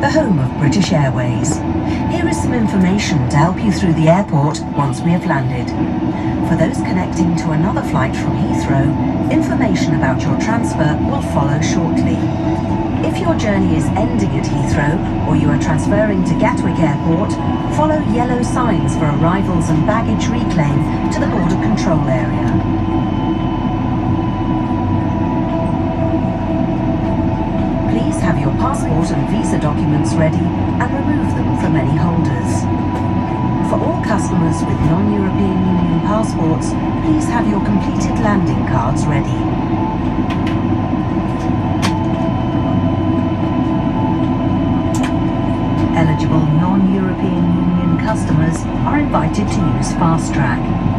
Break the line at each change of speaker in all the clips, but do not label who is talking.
the home of British Airways. Here is some information to help you through the airport once we have landed. For those connecting to another flight from Heathrow, information about your transfer will follow shortly. If your journey is ending at Heathrow or you are transferring to Gatwick Airport, follow yellow signs for arrivals and baggage reclaim to the border control area. Please have your passport and visa documents ready and remove them from any holders. For all customers with non-European Union passports, please have your completed landing cards ready. Eligible non-European Union customers are invited to use Fast Track.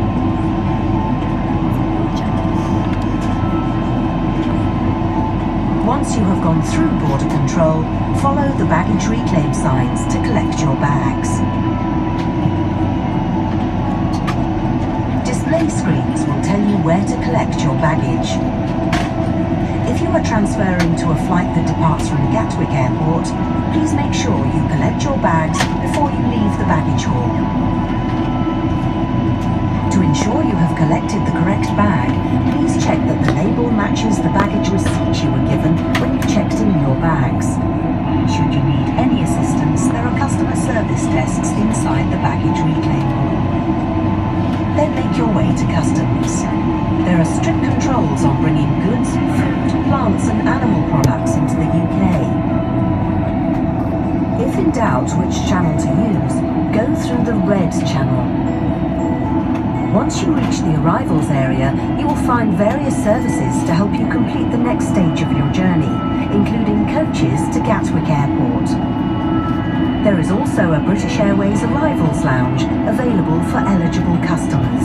Once you have gone through border control, follow the baggage reclaim signs to collect your bags. Display screens will tell you where to collect your baggage. If you are transferring to a flight that departs from Gatwick Airport, please make sure you collect your bags before you leave the baggage hall. To ensure you have collected the correct bag, please check that the label matches the baggage receipt you were given when you checked in your bags. Should you need any assistance, there are customer service desks inside the baggage reclaim hall. Then make your way to customs. There are strict controls on bringing goods, food, plants and animal products into the UK. If in doubt which channel to use, go through the red channel. Once you reach the arrivals area, you will find various services to help you complete the next stage of your journey, including coaches to Gatwick Airport. There is also a British Airways Arrivals Lounge available for eligible customers.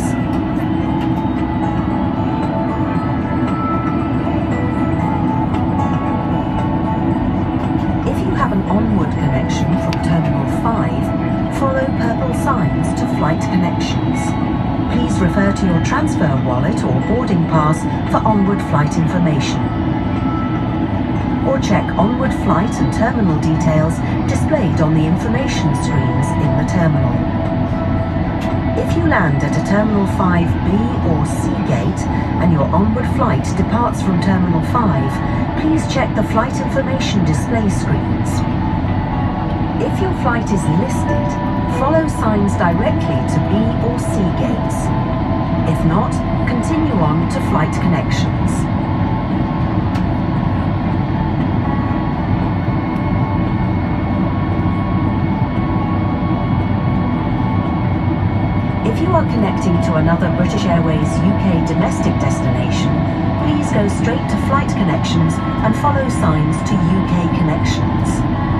If you have an onward connection from Terminal 5, follow purple signs to Flight Connections. Please refer to your transfer wallet or boarding pass for onward flight information. Or check onward flight and terminal details displayed on the information screens in the terminal. If you land at a Terminal 5B or C gate and your onward flight departs from Terminal 5, please check the flight information display screens. If your flight is listed, follow signs directly to B or C gates. If not, continue on to Flight Connections. If you are connecting to another British Airways UK domestic destination, please go straight to Flight Connections and follow signs to UK Connections.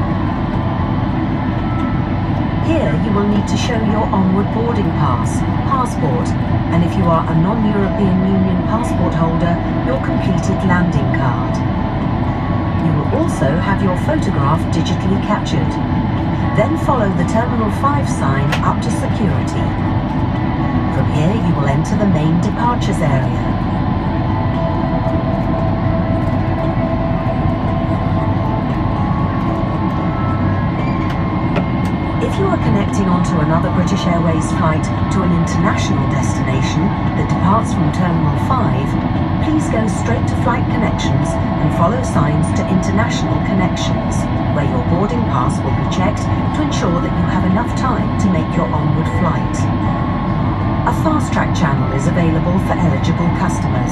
Here you will need to show your onward boarding pass, passport, and if you are a non-European Union passport holder, your completed landing card. You will also have your photograph digitally captured. Then follow the Terminal 5 sign up to security. From here you will enter the main departures area. If you are connecting onto another British Airways flight to an international destination that departs from Terminal 5, please go straight to Flight Connections and follow signs to International Connections, where your boarding pass will be checked to ensure that you have enough time to make your onward flight. A Fast Track channel is available for eligible customers.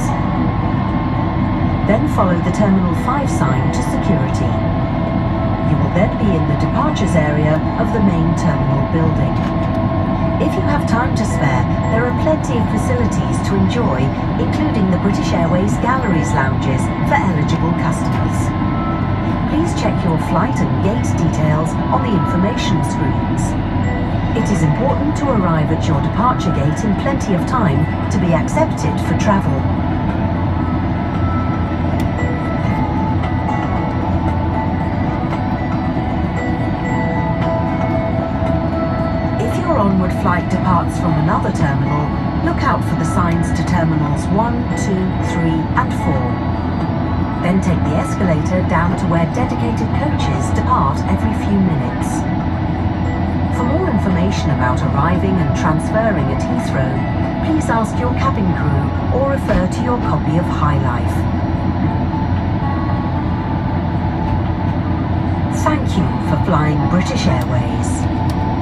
Then follow the Terminal 5 sign to security. You will then be in the departures area of the main terminal building. If you have time to spare, there are plenty of facilities to enjoy, including the British Airways Galleries lounges for eligible customers. Please check your flight and gate details on the information screens. It is important to arrive at your departure gate in plenty of time to be accepted for travel. If your onward flight departs from another terminal, look out for the signs to Terminals 1, 2, 3 and 4. Then take the escalator down to where dedicated coaches depart every few minutes. For more information about arriving and transferring at Heathrow, please ask your cabin crew or refer to your copy of High Life. Thank you for flying British Airways.